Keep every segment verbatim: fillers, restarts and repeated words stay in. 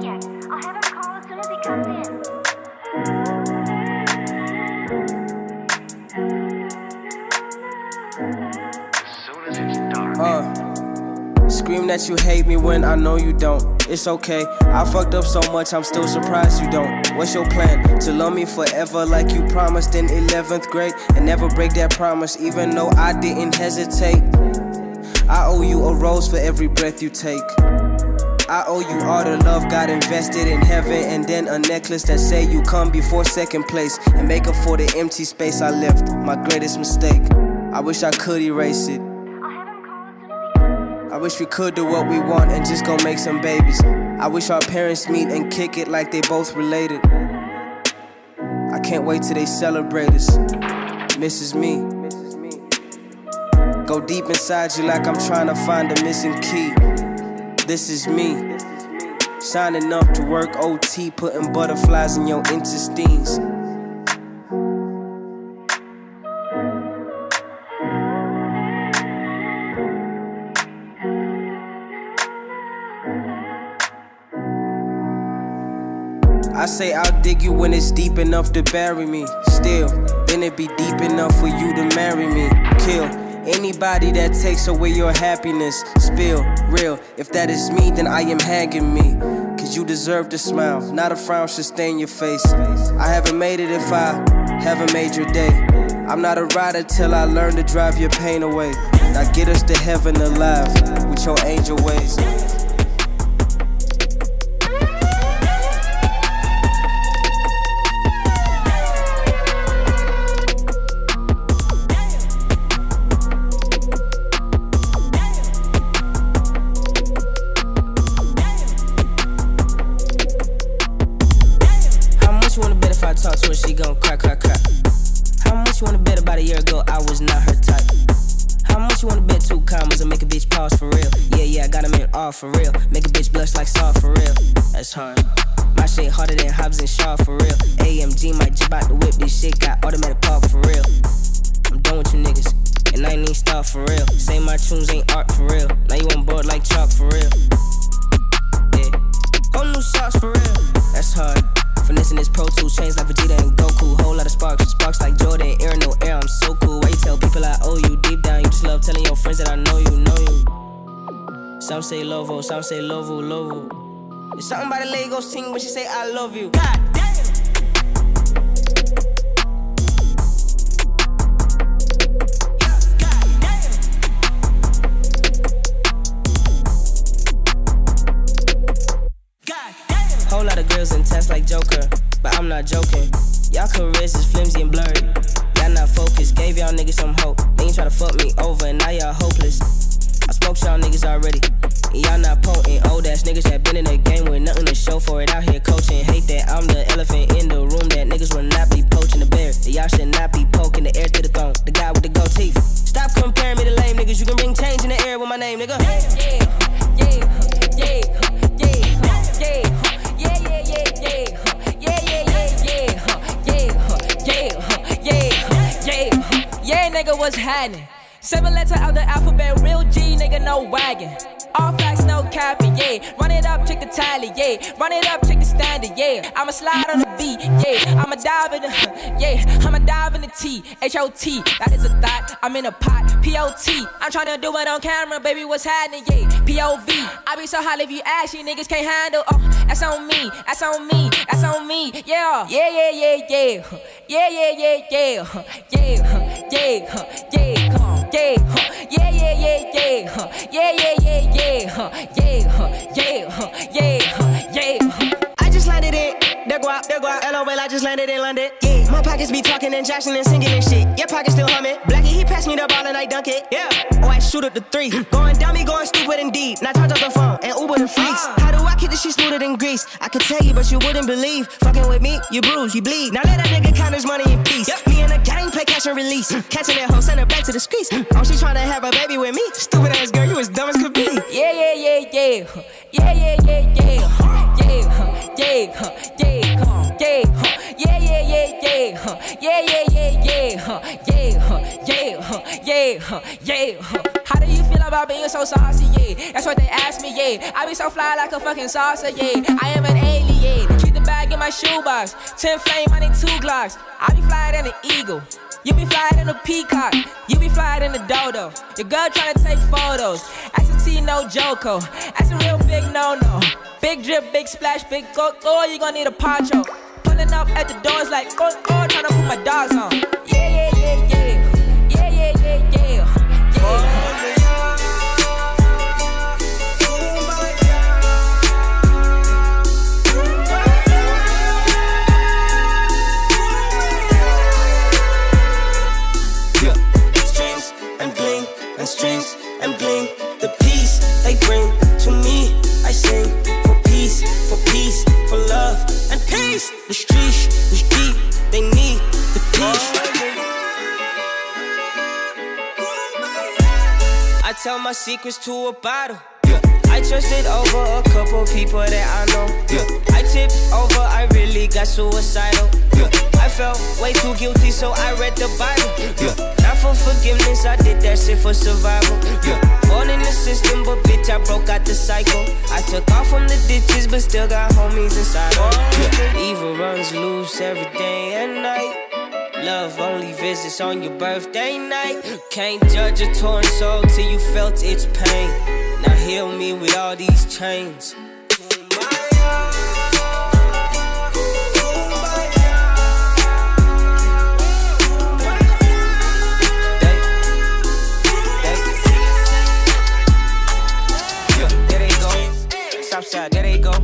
here. I'll have him call as soon as he comes in. As soon as it's dark. Uh, scream that you hate me when I know you don't. It's okay, I fucked up so much I'm still surprised you don't. What's your plan? To love me forever like you promised in eleventh grade, and never break that promise even though I didn't hesitate. I owe you a rose for every breath you take. I owe you all the love God invested in heaven, and then a necklace that say you come before second place, and make up for the empty space I left, my greatest mistake. I wish I could erase it. I wish we could do what we want and just go make some babies. I wish our parents meet and kick it like they both related. I can't wait till they celebrate us. Misses me. Go deep inside you like I'm trying to find a missing key. This is me. Signing up to work O T, putting butterflies in your intestines. I say I'll dig you when it's deep enough to bury me. Still, then it be deep enough for you to marry me. Kill anybody that takes away your happiness. Spill, real, if that is me, then I am hanging me. Cause you deserve to smile, not a frown should stain your face. I haven't made it if I haven't made your day. I'm not a rider till I learn to drive your pain away. Now get us to heaven alive with your angel ways. I talk to her, she gon' cry, cry, cry. How much you wanna bet about a year ago I was not her type? How much you wanna bet two commas and make a bitch pause for real? Yeah, yeah, I got them in all for real. Make a bitch blush like Saw for real. That's hard. My shit harder than Hobbs and Shaw for real. A M G might jump out the whip, this shit got automatic park for real. I'm done with you niggas, and I ain't even start for real. Say my tunes ain't art for real. Now you on board like chalk for real. Yeah, whole new socks for real. That's hard. Finessing this Pro Tools, chains like Vegeta and Goku. Whole lot of sparks, sparks like Jordan, air no air, I'm so cool. Why you tell people I owe you? Deep down you just love telling your friends that I know you, know you. Some say Lovo, some say Lovo, Lovo. It's something about the Lagos ting when she say I love you. God damn. Whole lot of girls in tests like Joker, but I'm not joking. Y'all careers is flimsy and blurry. Y'all not focused, gave y'all niggas some hope. Then you try to fuck me over and now y'all hopeless. I smoked y'all niggas already, and y'all not potent. Old ass niggas that been in the game with nothing to show for it. Out here coaching, hate that I'm the elephant in the room. That niggas will not be poaching the bear. That y'all should not be poking the air to the throne. The guy with the gold teeth. Stop comparing me to lame niggas. You can bring change in the air with my name, nigga. Yeah, yeah, yeah, yeah, yeah. Yeah, yeah, yeah, yeah, yeah, yeah, yeah, yeah, yeah, yeah, yeah, yeah, yeah, nigga, what's happening? Seven letter out the alphabet, real G, nigga, no wagon. All facts, no capping, yeah. Run it up, check the tally, yeah. Run it up, check the standard, yeah. I'ma slide on the beat, yeah. I'ma dive in the, yeah. I'ma dive in the T, H O T. That is a thought, I'm in a pot, P O T. I'm tryna do it on camera, baby, what's happening, yeah. P O V, I be so hot if you ask, you niggas can't handle. Oh, that's on me, that's on me, that's on me, yeah. Yeah, yeah, yeah, yeah. Yeah, yeah, yeah, yeah. Yeah, yeah, yeah, yeah. Yeah, yeah, yeah, yeah. Yeah, yeah, yeah, yeah. Yeah, yeah, yeah, yeah, yeah. I just landed in, there go out, there go out, L O L, I just landed in London. Yeah, my pockets be talking and jashing and singing and shit. Your pockets still humming. Blackie, he passed me the ball and I dunk it. Yeah, oh, I shoot up the three. Going down, me going stupid and deep. Now charge up the phone and Uber the freaks. How do I keep this shit smoother than grease? I could tell you, but you wouldn't believe. Fucking with me, you bruise, you bleed. Now let that nigga count his money in peace. Yep. Me and the gang play catch and release. Catching that hoe, send her back to the streets. Oh, she tryna have a baby with me. Stupid ass girl, you as dumb as could be. Yeah, yeah, yeah, yeah. Yeah, yeah, yeah, yeah. Yeah, yeah, yeah, yeah. Yeah, yeah, yeah, yeah. Yeah, yeah, yeah, yeah. Yeah, yeah, yeah, yeah. How do you feel about about being so saucy, yeah. That's what they ask me, yeah. I be so fly like a fucking salsa, yeah. I am an alien. Keep the bag in my shoebox. Ten flame, I need two Glocks. I be flying in an eagle. You be flying in a peacock. You be flying in a dodo. Your girl tryna take photos. That's a T, no Joko. That's a real big no-no. Big drip, big splash, big go, oh, you gon' need a poncho. Pulling up at the doors like, oh, oh, tryna put my dogs on. Yeah, yeah, yeah, yeah. Yeah, yeah, yeah, yeah. Yeah. And strings and bling, the peace they bring to me. I sing for peace, for peace, for love and peace. The streets, the street, they need the peace. I tell my secrets to a bottle. Yeah. I trusted over a couple people that I know. Yeah. I tipped over, I really got suicidal. Yeah. I felt way too guilty, so I read the Bible. Yeah. Not for forgiveness, I did that shit for survival. Yeah. Born in the system, but bitch, I broke out the cycle. I took off from the ditches, but still got homies inside. Yeah. Evil runs loose every day and night. Love only visits on your birthday night. Can't judge a torn soul till you felt its pain. Now heal me with all these chains. Southside, there they go.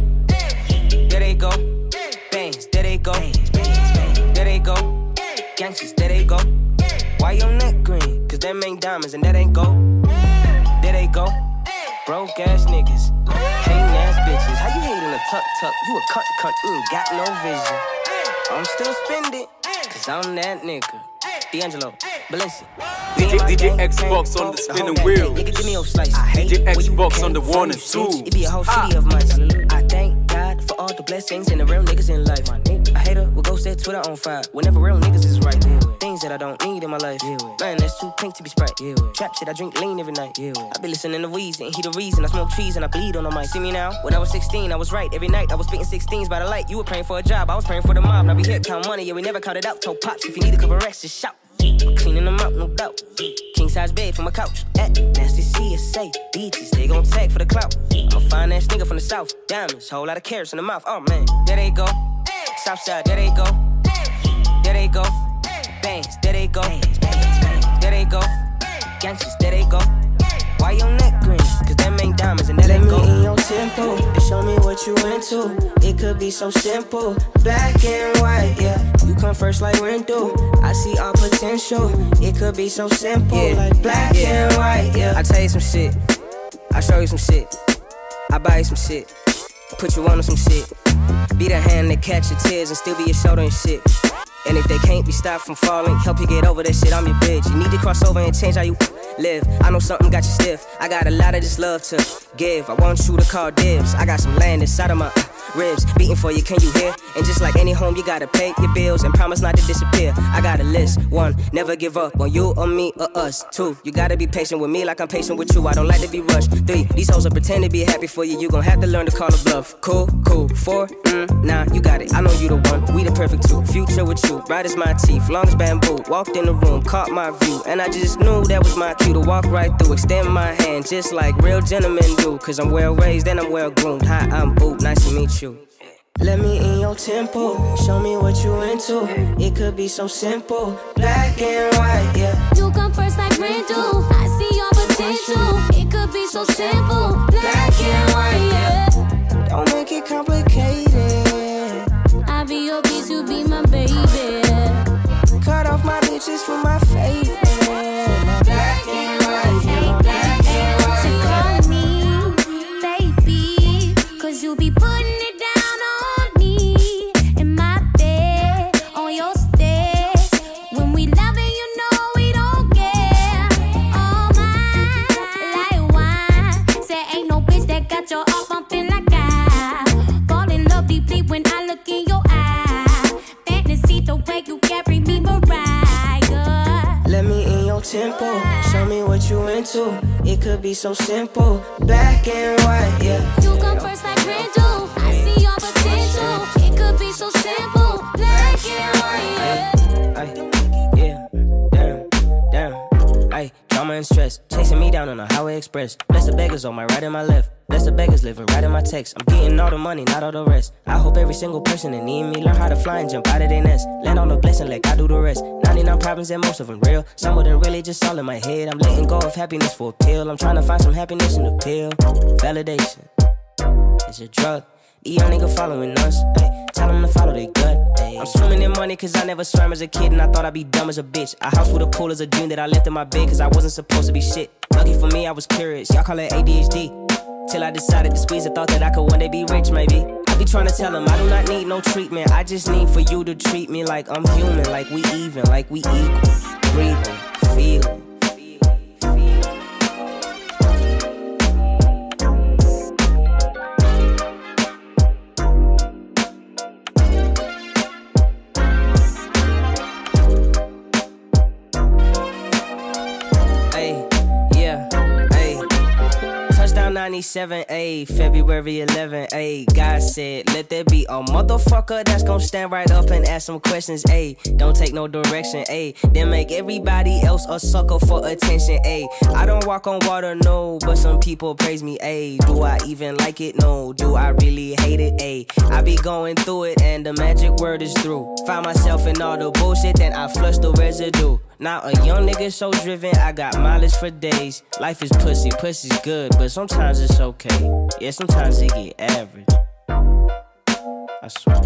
There they go. Bangs, there they go. There they go. Gangsters, there they go. Why your neck green? Cause them ain't diamonds and that ain't gold. There they go. Broke ass niggas. Hating ass bitches. How you hating a tuck tuck? You a cunt cunt, you ain't got no vision. I'm still spending, cause I'm that nigga. D'Angelo, Balenci. D J, D J Xbox on the spinning wheel. Nigga, give me your slice. D J Xbox on the one and two. It be a whole city of mice. I thank God for all the blessings and the real niggas in life. A hater will go set Twitter on fire whenever real niggas is right. Things that I don't need in my life. Man, that's too pink to be Sprite. Trap shit, I drink lean every night. I be listening to Weezy and he the reason I smoke trees and I bleed on the mic. See me now? When I was sixteen, I was right. Every night I was spitting sixteens by the light. You were praying for a job, I was praying for the mob. Now we here count money, yeah, we never counted out. Told pops if you need a couple racks, just shout. Cleaning them out, no doubt. King size bed for my couch. At nasty C S A beaches, they gon' tag for the clout. I'm a fine ass nigga from the south. Diamonds, whole lot of carrots in the mouth. Oh man, there they go. Southside, there they go. There they go. Bangs, there they go. There they go. Gangsters, there they go. Why your neck green? Cause them ain't diamonds and that ain't gold. Let me in your tempo and show me what you into. It could be so simple, black and white, yeah. You come first like Rindu. I see all potential. It could be so simple, yeah. Like black yeah. and white, yeah. I tell you some shit. I show you some shit. I buy you some shit. Put you on some shit. Be the hand that catch your tears and still be your shoulder and shit. And if they can't be stopped from falling, help you get over that shit, I'm your bitch. You need to cross over and change how you live. I know something got you stiff. I got a lot of this love to give. I want you to call dibs. I got some land inside of my uh, ribs. Beating for you, can you hear? And just like any home, you gotta pay your bills and promise not to disappear. I got a list. One, never give up on you or me or us. Two, you gotta be patient with me like I'm patient with you. I don't like to be rushed. Three, these hoes will pretend to be happy for you. You gon' have to learn to call a bluff. Cool, cool. Four, mm, nah, you got it. I know you the one. We the perfect two. Future with you. Bright as my teeth, long as bamboo. Walked in the room, caught my view, and I just knew that was my cue to walk right through. Extend my hand, just like real gentlemen do. Cause I'm well raised and I'm well groomed. Hi, I'm Boot, nice to meet you. Let me in your tempo, show me what you into. It could be so simple, black and white, yeah. You come first like Rindu. I see your potential. It could be so simple, black and white, yeah. Don't make it complicated. I be your bitch, you be my baby. Cut off my bitches for my favorite. Black and white, yeah, black and white. So call me, baby, cause you be putting it down on me. In my bed, on your stairs. When we loving, you know we don't care. Oh my, like wine. Say ain't no bitch that got your heart bumping like I. Fall in love deeply when I look in your eyes. Fantasy the way you carry me, Mariah. Let me in your tempo, show me what you into. It could could be so simple, black and white, yeah. You come first like Randall. I see your potential. It could be so simple, black and white, yeah. Ay, yeah, damn, damn. Ay, drama and stress, chasing me down on the highway express. Bless the beggars on my right and my left. Bless the beggars living right in my text. I'm getting all the money, not all the rest. I hope every single person that need me learn how to fly and jump out of their nest. Land on the blessing like I do the rest. ninety-nine problems and most of them real. Some of them really just all in my head. I'm letting go of happiness for a pill. I'm trying to find some happiness in the pill. Validation, it's a drug. The young nigga following us, ay, tell them to follow their gut. Ay. I'm swimming in money cause I never swam as a kid and I thought I'd be dumb as a bitch. A house with a pool is a dream that I left in my bed cause I wasn't supposed to be shit. Lucky for me I was curious, y'all call it A D H D. Till I decided to squeeze, I thought that I could one day be rich maybe. I be trying to tell them I do not need no treatment. I just need for you to treat me like I'm human, like we even, like we equal. Breathing, feeling. ninety-seven, ayy, February eleventh, ayy. God said, let there be a motherfucker that's gon' stand right up and ask some questions, ayy. Don't take no direction, ayy. Then make everybody else a sucker for attention, ayy. I don't walk on water, no, but some people praise me, ayy. Do I even like it? No. Do I really hate it? Ayy. I be going through it and the magic word is through. Find myself in all the bullshit, then I flush the residue. Now a young nigga so driven, I got mileage for days. Life is pussy, pussy's good, but sometimes it's okay. Yeah, sometimes it get average. I swear.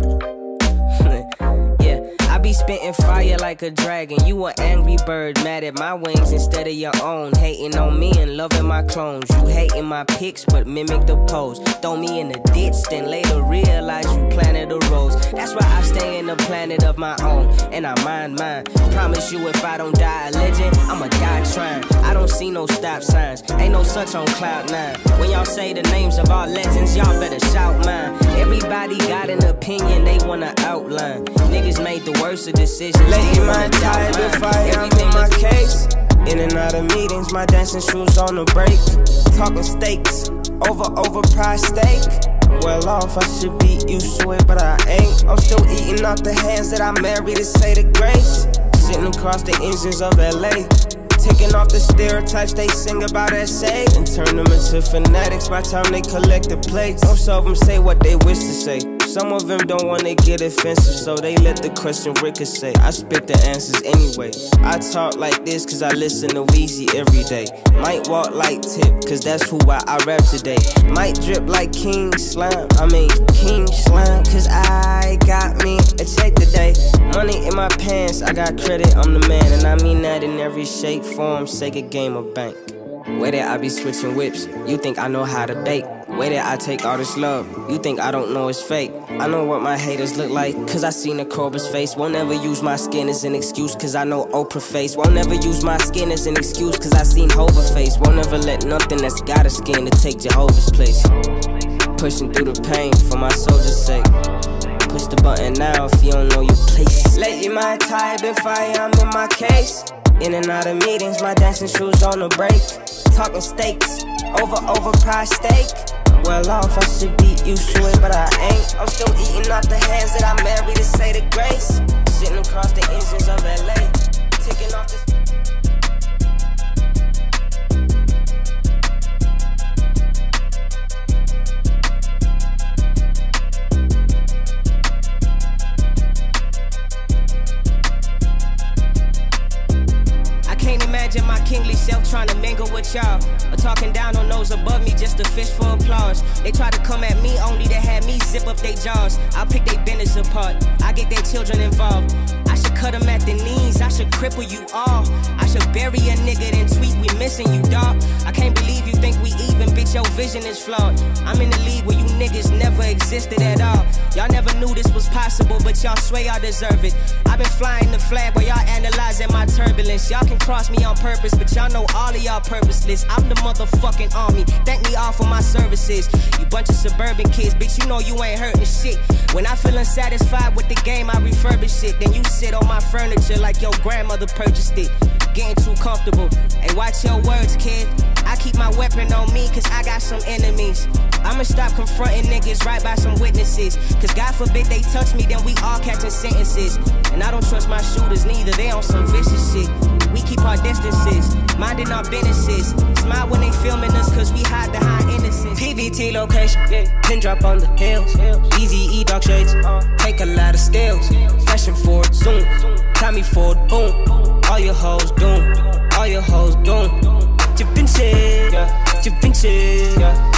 Yeah, I be spitting fire like a dragon. You an angry bird, mad at my wings instead of your own. Hating on me and loving my clones. You hating my pics, but mimic the pose. Throw me in the ditch, then later realize you planted a rose. That's why I stay in the planet of my own, and I mind mine. Promise you if I don't die a legend, I'ma die trying. I don't see no stop signs, ain't no such on cloud nine. When y'all say the names of our legends, y'all better shout mine. Everybody got an opinion they wanna outline. Niggas made the worst of decisions. Late in my time if I am in my case. In and out of meetings, my dancing shoes on the break. Talking steaks, over overpriced steak. Well off, I should be used to it, but I ain't. I'm still eating off the hands that I married to say the grace. Sitting across the engines of L A, taking off the stereotypes they sing about S A and turn them into fanatics by the time they collect the plates. Most of them say what they wish to say. Some of them don't wanna get offensive, so they let the question ricochet. I spit the answers anyway. I talk like this cause I listen to Weezy every day. Might walk like Tip cause that's who I, I rap today. Might drip like King Slime, I mean King Slime, cause I got me a check today. Money in my pants, I got credit, I'm the man. And I mean that in every shape, form, Sega game or bank. Way that I be switching whips, you think I know how to bake. Way that I take all this love, you think I don't know it's fake. I know what my haters look like, cause I seen a Cobra's face. Won't ever use my skin as an excuse, cause I know Oprah face. Won't ever use my skin as an excuse, cause I seen Hova face. Won't ever let nothing that's got a skin to take Jehovah's place. Pushing through the pain for my soldier's sake. Push the button now if you don't know your place. Lately my type if I am in my case. In and out of meetings, my dancing shoes on the break. Talking steaks, over overpriced steak. Well off, I should be used to it, but I ain't. I'm still eating off the hands that I married to say the grace. Sitting across the engines of L A, taking off the... My kingly self trying to mingle with y'all, or talking down on those above me just to fish for applause. They try to come at me only to have me zip up their jaws. I'll pick their business apart, I get their children involved. I should cut them at the knees, I should cripple you all. I should bury a nigga then tweet we missing you, dog. I can't believe you think we even, bitch, your vision is flawed. I'm in the league where you niggas never existed at all. Y'all never knew this was possible, but y'all swear y'all deserve it. I've been flying the flag while y'all analyzing my turbulence. Y'all can cross me on purpose, but y'all know all all of y'all purposeless. I'm the motherfucking army. Thank me all for my services. You bunch of suburban kids, bitch, you know you ain't hurting shit. When I feel unsatisfied with the game, I refurbish it. Then you sit on my furniture like your grandmother purchased it. Getting too comfortable. Hey, watch your words, kid. I keep my weapon on me, cause I got some enemies. I'ma stop confronting niggas right by some witnesses. Cause God forbid they touch me, then we all catching sentences. And I don't trust my shooters neither, they on some vicious shit. We keep our distances, minding our businesses. Smile when they filming us, cause we hide behind innocence. P V T location, pin drop on the hills. Easy E dog shades, take a lot of steals. Fashion forward, zoom, Tommy Ford, boom. All your hoes doom, all your hoes doom. Javinci, Javinci,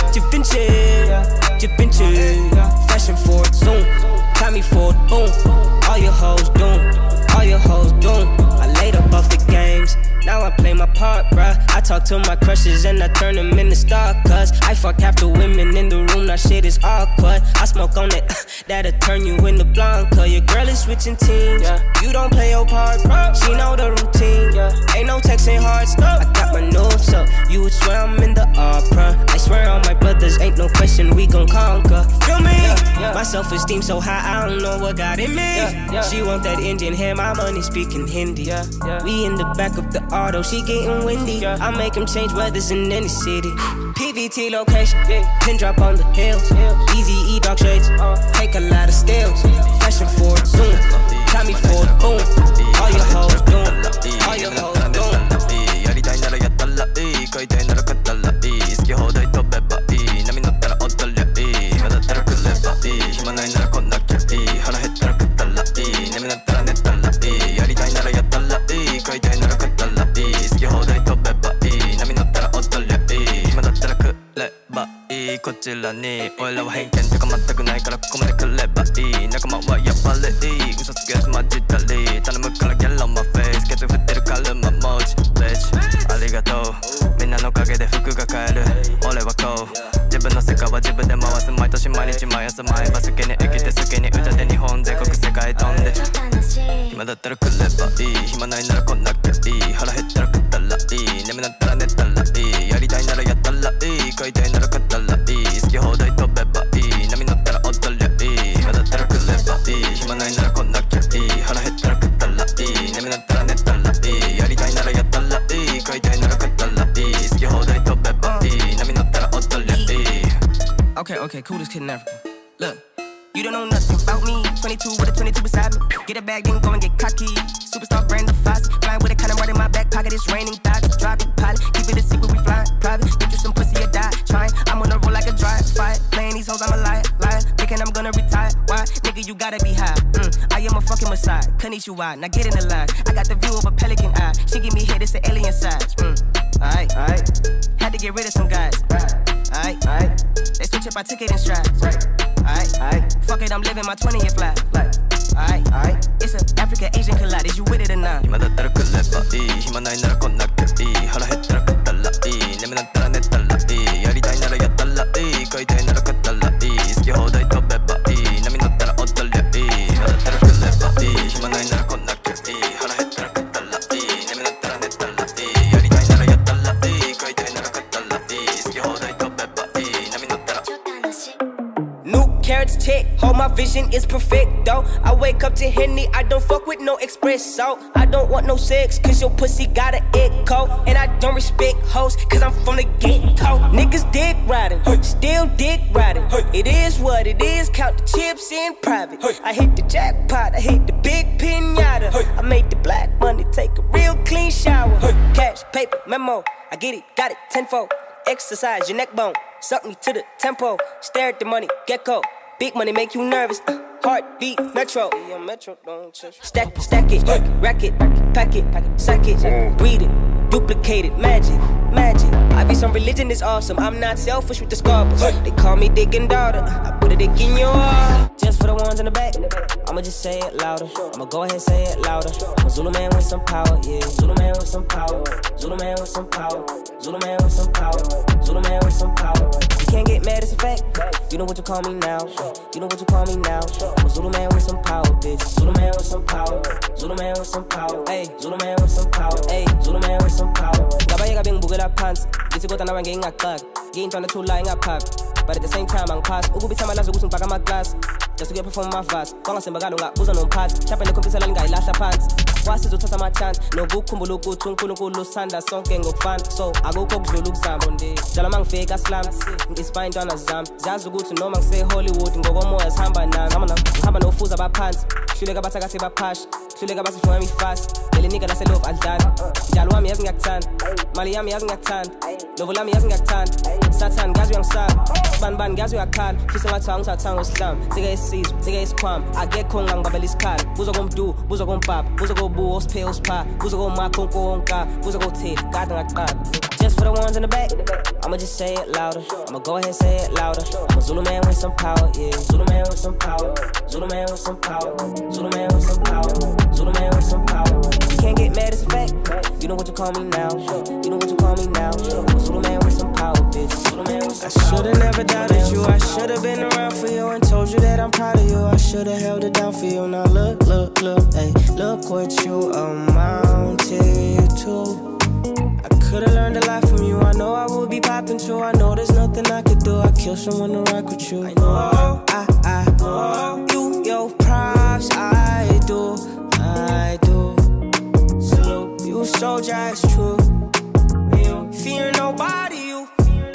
Javinci, Javinci. Fashion forward, zoom, Tommy Ford, boom. All your hoes doom, all your hoes doom. I laid up off the games, now I play my part, bruh. I talk to my crushes and I turn them into star cuts. I fuck half the women in the room, now shit is awkward. I smoke on it, that'll turn you into Blanca. Your girl is switching teams, yeah. You don't play your part, bruh. She know the routine, yeah. Ain't no texting hard stuff. I got my notes up, you would swear I'm in the opera. I swear on my brothers, ain't no question we gon' conquer. Feel me? Yeah, yeah. My self-esteem so high, I don't know what got in me. Yeah, yeah. She want that Indian hair, my money speaking Hindi. Yeah, yeah. We in the back of the auto, she getting windy. Yeah. I make them change weathers in any city. P V T location, pin drop on the hills. Easy E dog shades, take a lot of steals. Fashion forward, zoom, Tommy Ford, boom. All your hoes doom, all your hoes doom. やりたいならやったらいい、買いたいなら買ったらいい、好き放題飛べばいい、波乗ったら踊りゃいい、暇だったら来ればいい、暇ないなら来なきゃいい、腹減ったら食ったらいい、眠なったら寝たらいい、やりたいならやったらいい、買いたいなら買ったらいい、好き放題飛べばいい、波乗ったら踊りゃいい、暇だったら来ればいい、こちらに俺らは偏見とか全くないからここまで来ればいい、仲間はやっぱりいい、嘘つくやつマジだり、頼むからギャラマフェイス、ケツ振ってるカルマ文字ベッチありがとう、みんなのおかげで服が買える、俺はこう自分の世界は自分で回す、毎年毎日毎朝毎晩好きに生きて好きに歌で日本全国世界飛んで、暇だったら来ればいい、暇ないなら来なきゃいい、腹減ったら食ったらいい、眠なったら寝たらいい、やりたいならやったらいい、買いたいなら買ったらいい、好き放題飛べばいい、波乗ったら踊りゃいい、暇だったら来ればいい、暇ないなら来なきゃいい、腹減ったら食ったらいい、眠なったら寝たらいい、やりたいならやったらいい、買いたいなら買ったらいい、好き放題飛べばいい、波乗ったら踊りゃいい。Okay, okay, cool as kid in Africa. Look, you don't know nothing about me. twenty-two with a twenty-two beside me. Get a bag, then go and get cocky. Superstar brand of Fosse. Flying with a kind of right in my back pocket. It's raining, thoughts, driving, pilot. Keep it a secret, we flying private. Get you some pussy or die. Trying, I'm on the roll like a drive fight. Playing these hoes, I'm a liar, liar. Thinking I'm gonna retire. Why? Nigga, you gotta be high. Mm, I am a fucking messiah. Konnichiwa, now get in the line. I got the view of a pelican eye. She give me hit, it's the alien size. Mm, alright, alright. Had to get rid of some guys. Alright, alright. They switch up our ticket and strides. Alright, alright. Fuck it, I'm living my twentieth life. Alright, alright. It's an African Asian collide. Is you with it or not? 暇だったら来ればいい、暇ないなら来なきゃいい、腹減ったら食ったらいい、眠なったら寝たらいい、やりたいならやったらいい、買いたいなら買ったらいい、好き放題飛べばいい、波乗ったら踊りゃいい、暇だったら来ればいい、暇ないなら来なきゃいい、腹減ったら食ったらいい、眠なったら寝たらいい、やりたいならやったらいい、買いたいなら買ったらいい、好き放題飛べばいい、波乗ったら。New carrots check, hold my vision is perfect though. I wake up to Henny, I don't fuck with no espresso. I don't want no sex, cause your pussy got an echo. And I don't respect hoes, cause I'm from the ghetto. Niggas dick riding, still dick riding. It is what it is, count the chips in private. I hit the jackpot, I hit the big pinata. I made the black money take a real clean shower. Cash, paper, memo, I get it, got it tenfold. Exercise your neck bone, suck me to the tempo. Stare at the money, gecko. Big money make you nervous. Uh, heartbeat, metro. Stack, stack it, rack it, pack it, sack it, breed it, duplicate it, magic, magic. I be some religion is awesome. I'm not selfish with the scarpers. They call me dick and daughter. I put a dick in your heart. Just for the ones in the back. I'ma just say it louder. I'ma go ahead and say it louder. I'm a Zulu man with some power, yeah. Zulu man with some power. Zulu man with some power. Zulu man with some power. Zulu man with some power. can't get mad, it's a fact. You know what you call me now. You know what you call me now. I'm a Zulu man with some power, bitch. Zulu man with some power. Zulu man with some power. Hey, Zulu man with some power. Hey, Zulu man with some power. Gabaya gabing bugala pants. This go tanawa getting a clock. Getting trying to lying a pack. But at the same time, I'm pass. Ugu bitama lazo gusung paga my class. Just to get perform my fast. Konga sembagalo nga uza no pass. Chapa ne kompisa langa ilasha pants. Wasi zo tasa my chance. No go kumbulu go tunkulu go lo sanda sonke ngok fan. So I go cook zulu sam one day. Jalamang fake a slam. It's fine down a zam. Zazu go to no man say Hollywood. Ngogo mo as hamba na. Namana hamba no fools about pants. Shule gabata gasi ba pash. Shule gabata for me fast. Ele nigga da se love al dan. Jalwa mi yazing aktan. Maliami yazing aktan. Lovola mi yazing aktan. Satan gazu yang sam. Ban ban gazu akal. Fisa nga tang sa tang Islam. Tiga is seas. Tiga is kwam. I get kong ang babalis kal. Buzo gom do. Buzo gom pap. Buzo go boo. Os pe os pa. Buzo go ma kong ko onka. Buzo go te. Gadang akal. Just for the ones in the back. I'ma just say it louder. I'ma go ahead and say it louder. I'm a Zulu man with some power. Yeah. Zulu man with some power. Zulu man with some power. Zulu man with some power. Zulu man with some power. You can't get mad, it's a fact. You know what you call me now. You know what you call me now. I'm a Zulu man with some power, bitch. Zulu man with some power. I should've never doubted you. I should've been around for you and told you that I'm proud of you. I should've held it down for you. Now look, look, look, hey, look what you amounted to. I could've learned a lot from you. I know I would be popping too. I know there's nothing I could do. I kill someone to rock with you. I know, I, I know you, your props, I do, I do. Salute you, soldier, it's true. You fear nobody, you.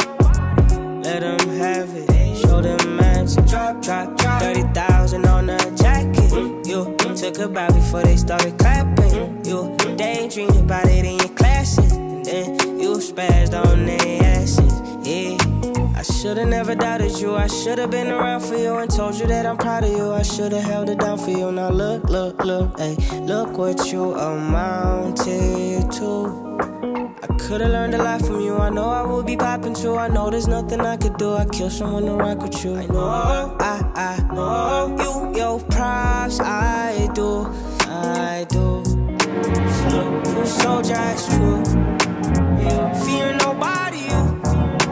Let them have it. Show them magic. Drop, drop, drop. Thirty thousand on a jacket. You took a bow before they started clapping. You daydreamed about it in your classes. And you spazzed on their asses, yeah. I should've never doubted you. I should've been around for you and told you that I'm proud of you. I should've held it down for you. Now look, look, look, hey, look what you amounted to. I could've learned a lot from you. I know I would be popping too. I know there's nothing I could do. I kill someone to rock with you. I know, I, I know you, your props, I do, I do. Salute you, soldier, it's true. Yeah. Fear nobody, you.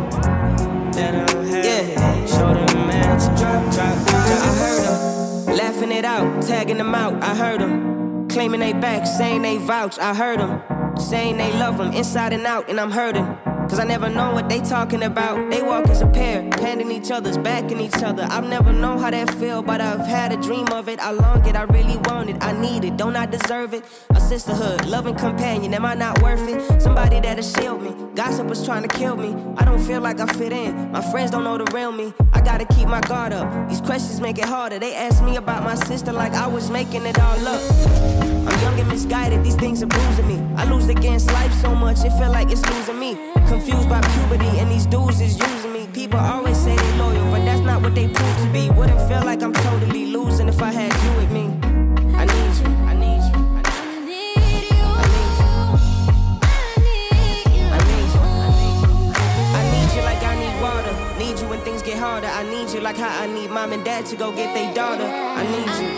Let them have yeah. it. Show them magic. Drop, drop, drop. I heard them laughing it out, tagging them out. I heard them claiming they back, saying they vouch. I heard them saying they love them inside and out, and I'm hurting. Cause I never know what they talking about. They walk as a pair, panting each other's backing each other. I've never known how that feel, but I've had a dream of it. I long it, I really want it, I need it, don't I deserve it? A sisterhood, loving companion, am I not worth it? Somebody that'll shield me, gossipers trying to kill me. I don't feel like I fit in, my friends don't know the real me. I gotta keep my guard up, these questions make it harder. They ask me about my sister like I was making it all up. I'm young and misguided, these things are bruising me. I lose against life so much, it feel like it's losing me. Confused by puberty and these dudes is using me. People always say they loyal, but that's not what they prove to be. Wouldn't feel like I'm totally losing if I had you with me. I need you, I need you, I need you, I need you, I need you, I need you like I need water. Need you when things get harder. I need you like how I need mom and dad to go get their daughter. I need you,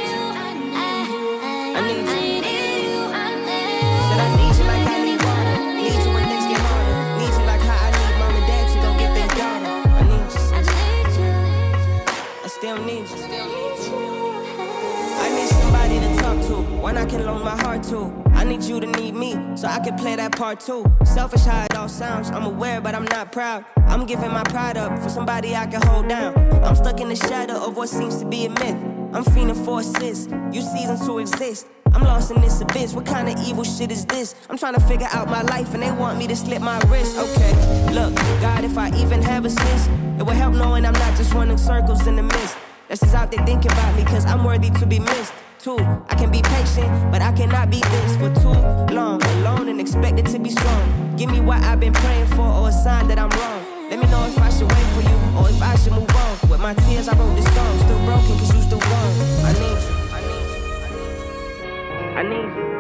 I need you. Said I need you like I need water. Need you when things get harder. Need you like how I need mom and dad to go get their daughter. I need you. I still need you. I need somebody to talk to, one I can loan my heart to. I need you to need me, so I can play that part too. Selfish how it all sounds, I'm aware but I'm not proud. I'm giving my pride up for somebody I can hold down. I'm stuck in the shadow of what seems to be a myth. I'm fiending for assists, you seasons to exist. I'm lost in this abyss, what kind of evil shit is this? I'm trying to figure out my life and they want me to slit my wrist. Okay, look, God, if I even have a sense, it will help knowing I'm not just running circles in the mist. That's just out there thinking about me, cause I'm worthy to be missed too. I can be patient, but I cannot be this for too long. Alone and expected to be strong. Give me what I've been praying for or a sign that I'm wrong. Let me know if I should wait for you or if I should move on. With my tears I wrote this song, still broken cause you still gone. I need you, I need you, I need you, I need you.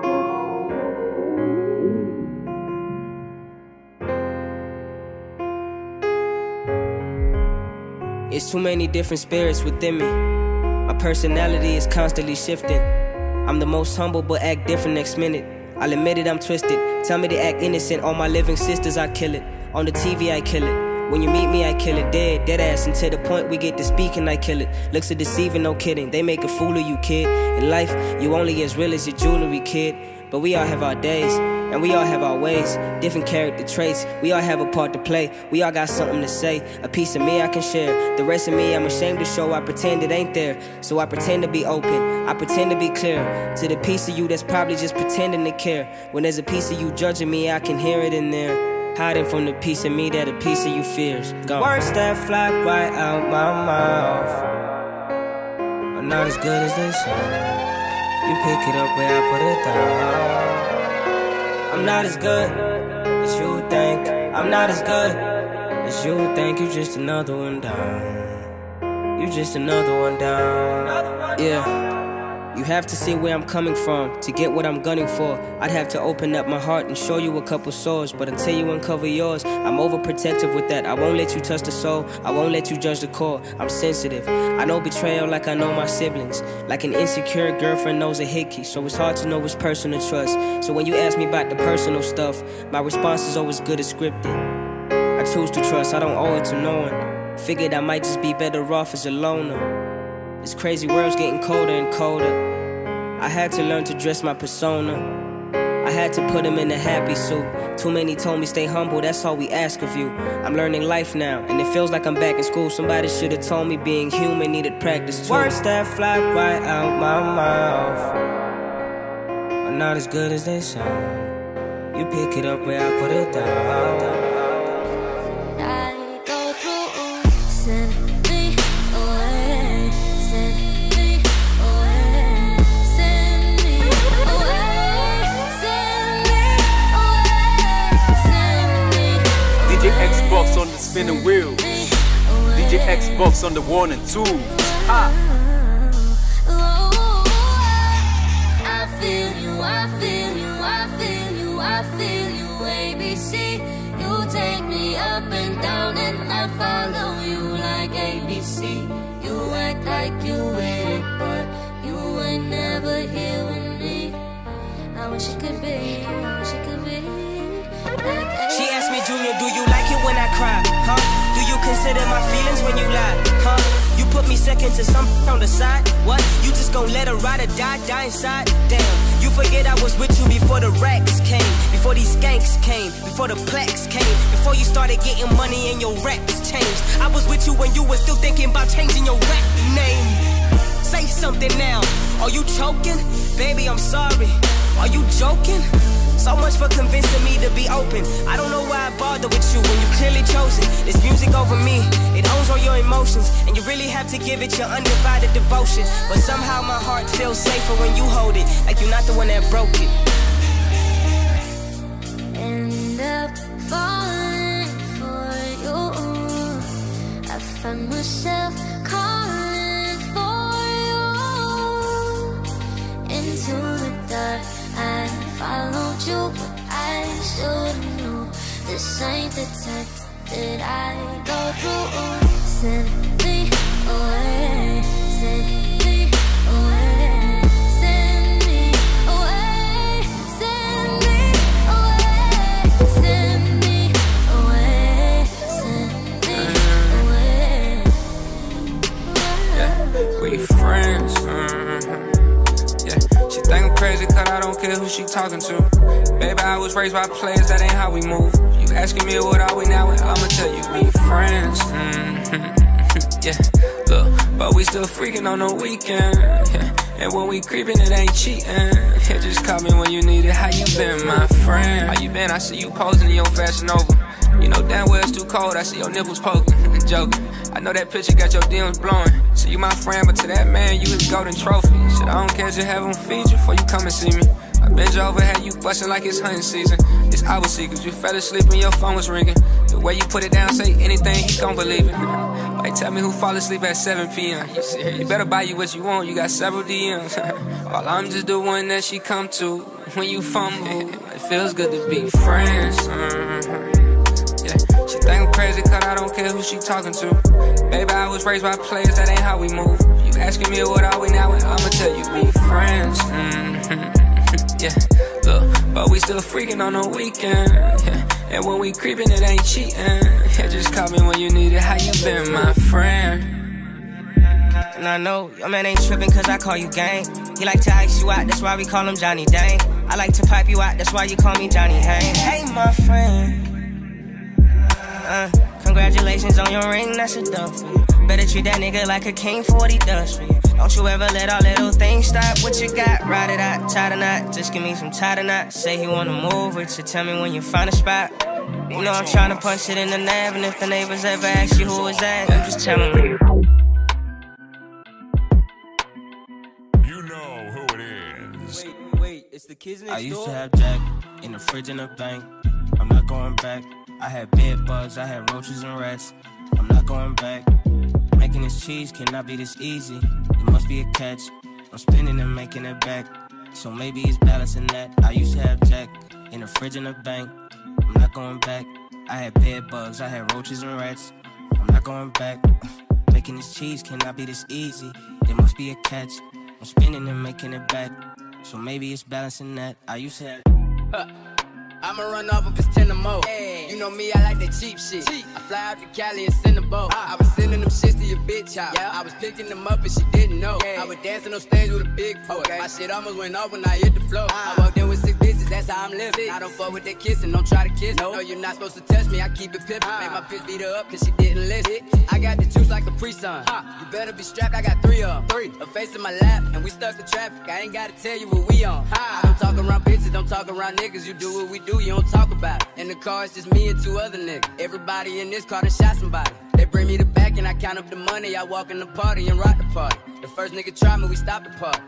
It's too many different spirits within me. My personality is constantly shifting. I'm the most humble but act different next minute. I'll admit it, I'm twisted. Tell me to act innocent. All my living sisters, I kill it. On the T V, I kill it. When you meet me, I kill it dead, dead ass. And to the point we get to speaking, I kill it. Looks are deceiving, no kidding. They make a fool of you, kid. In life, you only as real as your jewelry, kid. But we all have our days, and we all have our ways. Different character traits, we all have a part to play. We all got something to say. A piece of me I can share. The rest of me I'm ashamed to show. I pretend it ain't there. So I pretend to be open, I pretend to be clear. To the piece of you that's probably just pretending to care. When there's a piece of you judging me, I can hear it in there. Hiding from the piece of me that a piece of you fears. Gone. Words that fly right out my mouth are not as good as they sound. You pick it up where I put it down. I'm not as good as you think. I'm not as good as you think. You just another one down. You just another one down. Yeah. You have to see where I'm coming from to get what I'm gunning for. I'd have to open up my heart and show you a couple sores, but until you uncover yours, I'm overprotective with that. I won't let you touch the soul, I won't let you judge the core. I'm sensitive, I know betrayal like I know my siblings. Like an insecure girlfriend knows a hickey, so it's hard to know which person to trust. So when you ask me about the personal stuff, my response is always good as scripted. I choose to trust, I don't owe it to no one. Figured I might just be better off as a loner. This crazy world's getting colder and colder. I had to learn to dress my persona. I had to put him in a happy suit. Too many told me stay humble, that's all we ask of you. I'm learning life now, and it feels like I'm back in school. Somebody should have told me being human needed practice too. Words that fly right out my mouth are not as good as they sound. You pick it up where I put it down. D J Xbox on the spinning wheel. D J Xbox on the one and two. Ah. I feel you, I feel you, I feel you, I feel you, A B C. You take me up and down and I follow you like A B C. You act like you with it, but you ain't never here with me. I wish it could be, I wish it could be like A B C. She asked me, Junior, do you like it when I cry, huh? Do you consider my feelings when you lie, huh? You put me second to some on the side, what? You just gon' let her ride or die, die inside? Damn, you forget I was with you before the racks came, before these skanks came, before the plaques came, before you started getting money and your raps changed. I was with you when you were still thinking about changing your rap name. Say something now, are you choking? Baby, I'm sorry, are you joking? So much for convincing me to be open. I don't know why I bother with you when you've clearly chosen this music over me. It owns all your emotions, and you really have to give it your undivided devotion. But somehow my heart feels safer when you hold it, like you're not the one that broke it. End up falling for you. I find myself calling for you. Into the dark I followed you, but I should've known this ain't the type that I go through. Send me away, send me away, send me away, send me away, send me away, send me away. Yeah, we friends. Mm-hmm. She think I'm crazy cause I don't care who she talking to. Baby, I was raised by players, that ain't how we move. You asking me what are we now, and I'ma tell you we friends. Mm-hmm. Yeah, look, but we still freaking on the weekend. Yeah. And when we creeping, it ain't cheating. Yeah, just call me when you need it. How you been, my friend? How you been? I see you posing in your Fashion Nova. You know damn well it's too cold, I see your nipples poking and joking. I know that picture got your D Ms blowing. So you my friend, but to that man, you his golden trophy. Shit, I don't care, just have him feed you before you come and see me. I bend you over, had you bustin' like it's hunting season. It's our secrets, you fell asleep and your phone was ringing. The way you put it down, say anything, he gon' believe it. Like tell me who fall asleep at seven P M You better buy you what you want, you got several D Ms. While I'm just the one that she come to when you fumble. It feels good to be friends. Mm-hmm. She think I'm crazy cause I don't care who she talking to. Baby, I was raised by players, that ain't how we move. You asking me what are we now, and I'ma tell you we friends. Mm-hmm. Yeah, look, but we still freaking on the weekend. Yeah. And when we creepin', it ain't cheating. It just call me when you need it. How you been, my friend? And I know your man ain't trippin' cause I call you gang. He like to ice you out, that's why we call him Johnny Dang. I like to pipe you out, that's why you call me Johnny Hang. Hey, my friend. Uh, congratulations on your ring, that's a dub for you. Better treat that nigga like a king for what he does for you. Don't you ever let all little things stop what you got. Ride it out, tie the knot, just give me some tie the knot. Say he wanna move with you, tell me when you find a spot. You know I'm tryna punch it in the nab, and if the neighbors ever ask you who is that, you just tell them. You know who it is. Wait, wait, it's the kids next door? I used to have Jack in the fridge in the bank. I'm not going back. I had bed bugs, I had roaches and rats. I'm not going back. Making this cheese cannot be this easy. It must be a catch. I'm spinning and making it back. So maybe it's balancing that. I used to have Jack in the fridge in the bank. I'm not going back. I had bed bugs, I had roaches and rats. I'm not going back. Making this cheese cannot be this easy. There must be a catch. I'm spinning and making it back. So maybe it's balancing that. I used to have. Huh. I'ma run off if it's ten or more. Hey. You know me, I like that cheap shit. Cheap. I fly out to Cali and send a boat. Ah. I was sending them shits to your bitch house. Yeah. I was picking them up and she didn't know. Yeah. I was dancing on stage with a big foot. Okay. My shit almost went off when I hit the floor. Ah. I walked in with six bitches, that's how I'm living. I don't fuck with that kissing, don't try to kiss. No, no you're not supposed to touch me, I keep it pimpin'. Ah. Made my bitch beat her up cause she didn't listen. I got the juice like a pre-sun. Ah. You better be strapped, I got three of them. Three. A face in my lap and we stuck to traffic. I ain't gotta tell you what we on. Ah. I don't talk around bitches, don't talk around niggas. You do what we do, you don't talk about it. In the car, it's just me and two other niggas. Everybody in this car done shot somebody. They bring me the back and I count up the money. I walk in the party and rock the party. The first nigga try me, we stop the party.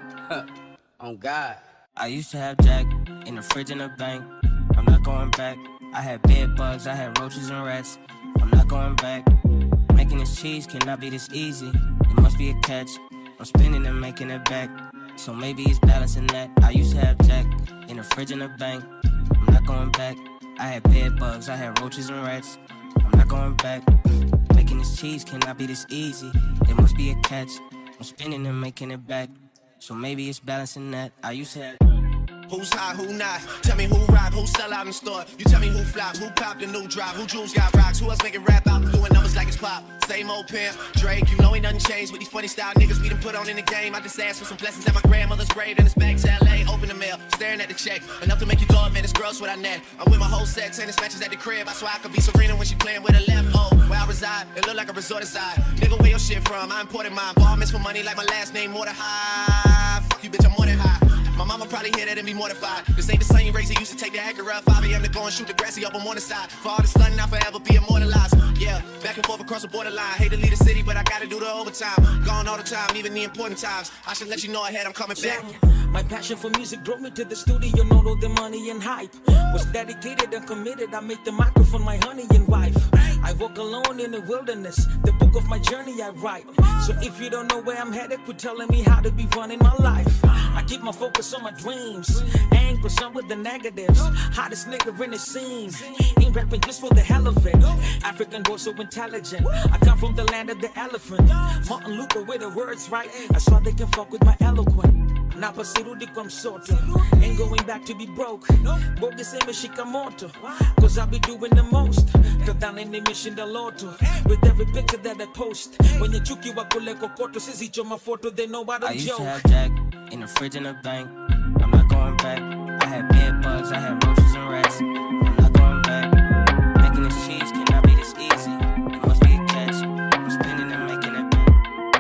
On God. I used to have Jack in the fridge in the bank. I'm not going back. I had bed bugs, I had roaches and rats. I'm not going back. Making this cheese cannot be this easy. It must be a catch. I'm spinning and making it back. So maybe it's balancing that. I used to have Jack in the fridge in the bank. I'm not going back. I had bed bugs, I had roaches and rats. I'm not going back. Making this cheese cannot be this easy. There must be a catch. I'm spinning and making it back. So maybe it's balancing that. I used to have. Who's hot, who not? Tell me who rock, who sell out in store. You tell me who flop, who popped the new drop, who jewels got rocks, who else making rap out doing numbers like it's pop. Same old pimp, Drake, you know ain't nothing changed with these funny style niggas we done put on in the game. I just asked for some blessings at my grandmother's grave, and it's back to L A. Open the mail, staring at the check, enough to make you throw up, man, it's gross what I net. I'm with my whole set, tennis matches at the crib. I swear I could be Serena when she playing with her left. Oh, where I reside, it look like a resort inside. Nigga, where your shit from? I imported mine. Ball miss for money like my last name, more than high. Fuck you, bitch, I'm more than high. My mama probably hear that and be mortified. This ain't the same race that used to take the Acura. five A M to go and shoot the grassy up on one side. For all the stunning, I'll forever be immortalized. Yeah, back and forth across the borderline. Hate to leave the city, but I gotta do the overtime. Gone all the time, even the important times. I should let you know ahead, I'm coming back. My passion for music drove me to the studio, not all the money and hype. Was dedicated and committed, I made the microphone my honey and wife. I walk alone in the wilderness, the book of my journey I write. So if you don't know where I'm headed, quit telling me how to be running my life. I keep my focus on my dreams, angry some with the negatives. Hottest nigga in the scene, ain't rapping just for the hell of it. African boy so intelligent, I come from the land of the elephant. Martin Luther with the words right, that's why they can fuck with my eloquent. Napasirudi kwa msoto, ain't going back to be broke. Bogi seme shikamoto, cause I be doing the most. Tadane ni mission the lotto, with every picture that I post. When you chuki wa kule kokoto, sisi choma photo, they know I don't I used joke. to have Jack in the fridge in the bank. I'm not going back. I had bed bugs, I had roaches and rats. I'm not going back. Making this cheese cannot be this easy. It must be a catch. I'm spinning and making it back.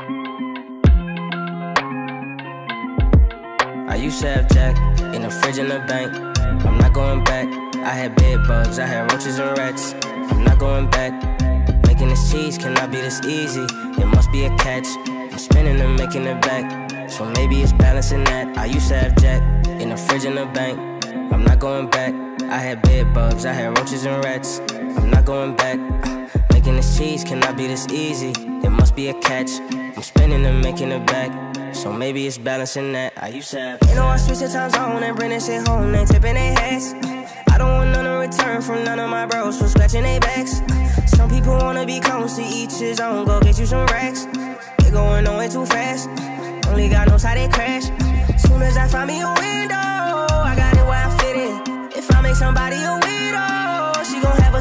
I used to have Jack in the fridge in the bank. I'm not going back. I had bed bugs, I had roaches and rats. I'm not going back. Making this cheese cannot be this easy. It must be a catch. I'm spinning and making it back. So maybe it's balancing that. I used to have Jack in the fridge in the bank. I'm not going back. I had bed bugs, I had roaches and rats. I'm not going back. Making this cheese cannot be this easy. It must be a catch. I'm spinning and making it back. So maybe it's balancing that. I used to have. You know I switch the time zone and bring this shit home. They tipping their heads. I don't want none in return from none of my bros for scratching their backs. Some people wanna be close to each his own. Go get you some racks. They going nowhere too fast. Only God knows how they crash. Soon as I find me a window, I got it where I fit in. If I make somebody a widow, she gon'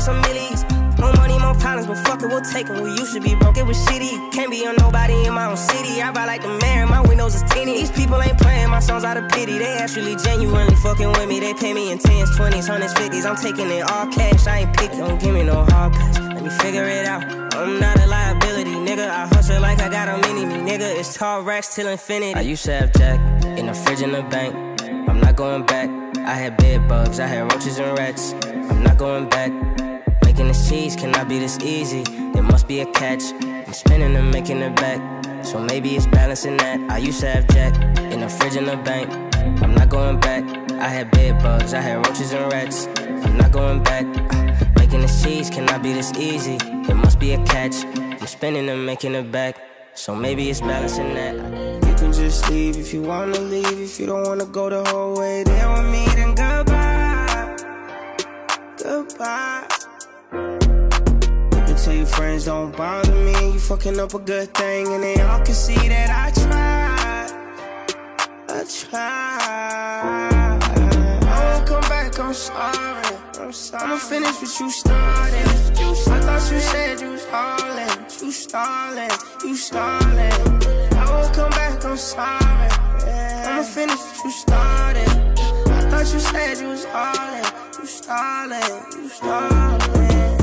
some millies. More money, more problems, but fuck it, we'll take them. We used to be broke, it was shitty. Can't be on nobody in my own city. I buy like the mayor, my windows is tinny. These people ain't playing my songs out of pity. They actually genuinely fucking with me. They pay me in tens, twenties, hundreds, fifties. I'm taking it all cash, I ain't picky. Don't give me no hard pass, let me figure it out. I'm not a liability, nigga. I hustle like I got a mini me, nigga. It's tall racks till infinity. I used to have Jack in the fridge in the bank. I'm not going back. I had bed bugs, I had roaches and rats. I'm not going back. Making this cheese cannot be this easy. There must be a catch. I'm spinning and making it back. So maybe it's balancing that. I used to have Jack in the fridge in the bank. I'm not going back. I had bed bugs, I had roaches and rats. I'm not going back. Making this cheese cannot be this easy. There must be a catch. I'm spinning and making it back. So maybe it's balancing that. You can just leave if you wanna leave. If you don't wanna go the whole way there with me, then goodbye. Goodbye. You can tell your friends don't bother me. You fucking up a good thing, and they all can see that I tried. I tried. I won't come back, I'm sorry. I'm sorry. I'ma finish what you started. I thought you said you was hauling. You stalling, you stalling. I won't come back, I'm sorry. I'ma finish what you started. I thought you said you was hauling. You stalling, you stalling.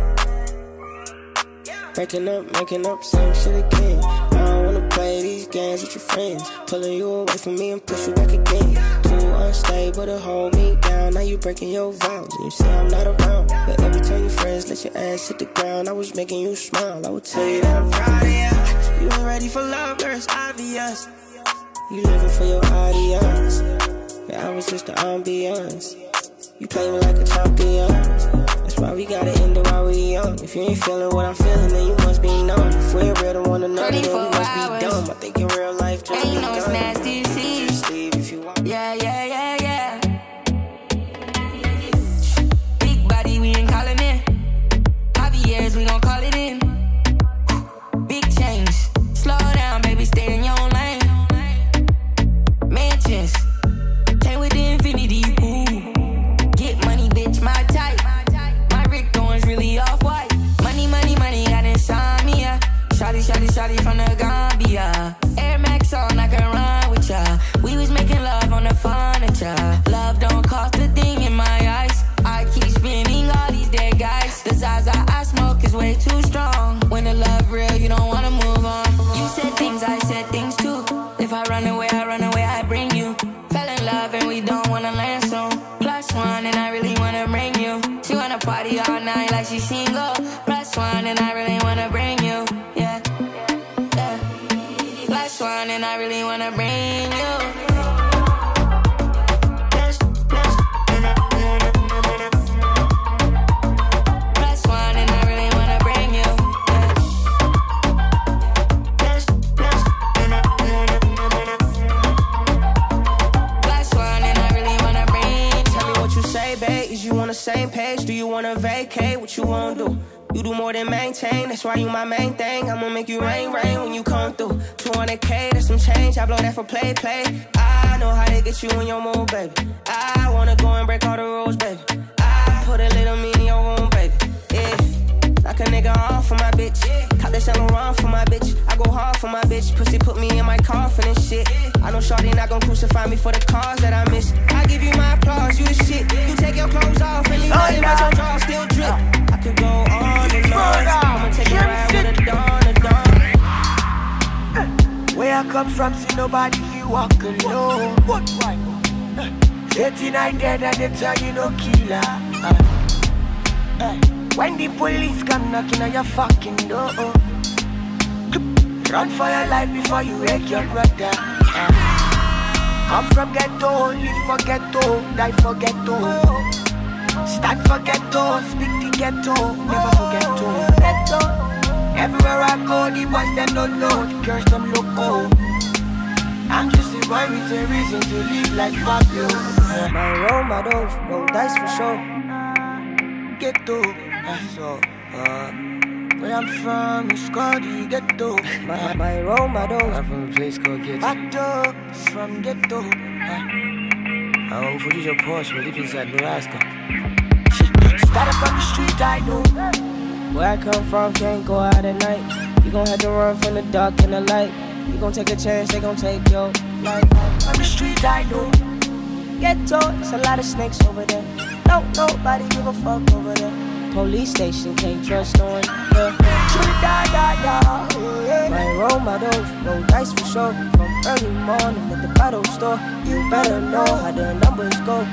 Breaking up, making up, same shit again. I don't wanna play these games with your friends. Pulling you away from me and push you back again. Too unstable to hold me down. Now you breaking your vows and you say I'm not around. But every time your friends let your ass hit the ground, I was making you smile. I would tell you that I'm proud of you. You ain't ready for love, girl, it's obvious. You living for your audience. Yeah, I was just the ambience. You play me like a champion. That's why we gotta end it while we young. If you ain't feeling what I'm feeling, then you must be numb. If we ain't real to one another, then we must be dumb. I think in real life, just and you know it's nasty to see. Just leave if you want. Yeah, yeah, yeah, yeah. Big body, we ain't calling it. Javier's, we gon' call it in. Big change. Slow down, baby, stay in your own lane. Mansions. Came with the infinity, ooh. Get money, bitch, my type. My Rick Owens really off-white. Money, money, money, got insomnia. Shawty, shawty, shawty from the Gambia. Air Max on, I can run with ya. We was making love on the furniture. Love don't cost a thing in my eyes. I keep spinning all these dead guys. The Zaza I smoke is way too strong. When the love real, you don't wanna move on. You said things, I said things too. If I run away, I run away, I bring you. Fell in love and we don't wanna land soon. Plus one and I really wanna bring you. She wanna party all night like she's single. Plus one and I really wanna bring you. Yeah, yeah. Plus one and I really wanna bring you. Same page, do you wanna vacate? What you wanna do? You do more than maintain, that's why you my main thing. I'ma make you rain, rain when you come through. two hundred K, that's some change, I blow that for play, play. I know how to get you in your mood, baby. I wanna go and break all the rules, baby. I put a little me in your room, baby. Yeah, knock a nigga off for my bitch. Top that Saint Laurent for my bitch. I go hard for my bitch. Pussy put me in my coffin and shit. I know shawty not gon' crucify me for the cause that I miss. I give you my applause, you the shit. You take your clothes off and leave nothing but your jaw still drip. I could go on and on. I'ma take a ride with a dawn, a dawn. Where I come from, see nobody feel walk alone. What right? thirty-nine dead and they tell you no killer. Uh, uh, when the police come knocking on your fucking door, run for your life before you wake your brother. Uh, come from ghetto, live for ghetto, die for ghetto. Stand for ghetto, speak the ghetto, never forget to. Everywhere I go, the boys them don't know, the girls them loco. I'm just a boy with a reason to live like Pablo. Uh, my role models, roll dice for sure. Ghetto, uh, so, uh, where I'm from, it's called the ghetto. My, my role models, I'm from a place called Ghetto. Ghetto, from ghetto. Uh, I'm from your Porsche, but deep inside Nebraska. Started from the street, I know. Where I come from, can't go out at night. You gon' have to run from the dark and the light. You gon' take a chance, they gon' take your life. From the street, I know. Ghetto, it's a lot of snakes over there. No, nobody give a fuck over there. Police station, can't trust no one. Yeah. Da, da, da. My role models, roll dice for sure. From early morning at the bottle store. You better know how the numbers go.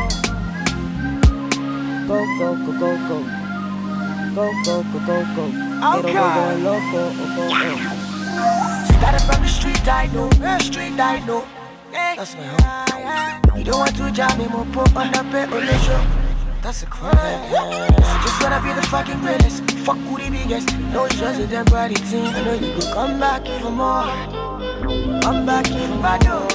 Go, go, go, go, go. Go, go, go, go, go. Okay. Get over going loco, go, go, go. Started from the street, I know. Street, I know. That's my home. You don't want to jam me, more pop on the pet on the show. That's a crime. Just wanna be the fucking greatest. Fuck who the biggest. No, it's just a dead body team. I know you could come back for more. Come back for my door.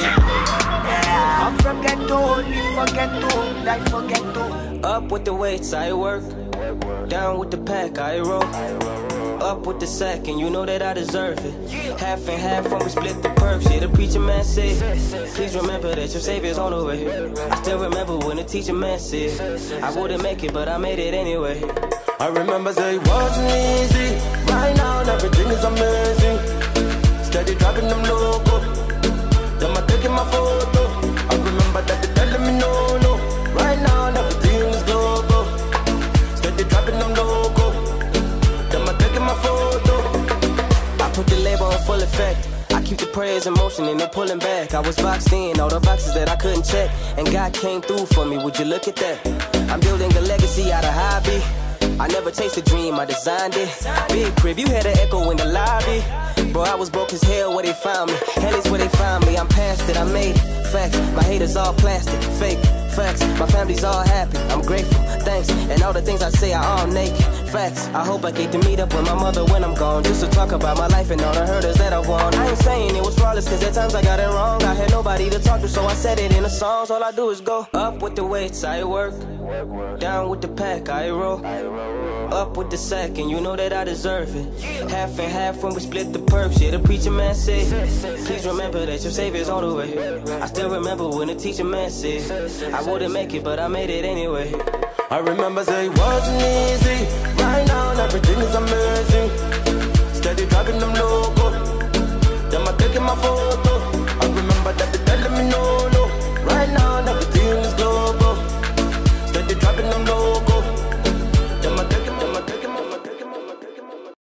Yeah. I'm from ghetto, only for ghetto. Die for ghetto. Up with the weights, I work. Down with the pack, I roll. Up with the sack, and you know that I deserve it. Half and half when we split the perks. Yeah, the preacher man said, please remember that your savior's on the way. I still remember when the teacher man said, I wouldn't make it, but I made it anyway. I remember say it wasn't easy. Right now, everything is amazing. Steady dropping them loco. Them are taking my photo. I remember that they telling me no, no. Right now, everything is global. Steady dropping them loco. Them are taking my photo. I put the label on full effect. I keep the prayers in motion and they're pulling back. I was boxed in, all the boxes that I couldn't check. And God came through for me, would you look at that? I'm building a legacy out of hobby. I never chased a dream, I designed it. Big crib, you had an echo in the lobby. Bro, I was broke as hell where they found me. Hell is where they found me, I'm past it, I made it. Facts, my haters all plastic, fake. Facts, my family's all happy, I'm grateful, thanks. And all the things I say are all naked. Facts, I hope I get to meet up with my mother when I'm gone. Just to talk about my life and all the hurdles that I won. I ain't saying it was flawless, cause at times I got it wrong. I had nobody to talk to, so I said it in the songs. All I do is go up with the weights, I work. Down with the pack, I roll. Up with the sack, and you know that I deserve it. Half and half when we split the perks. Yeah, the preacher man said, please remember that your savior's on the way. I still remember when the teacher man said, I wouldn't make it, but I made it anyway. I remember say it wasn't easy. Right now, everything is amazing. Steady dropping them loco. Them are taking my phone.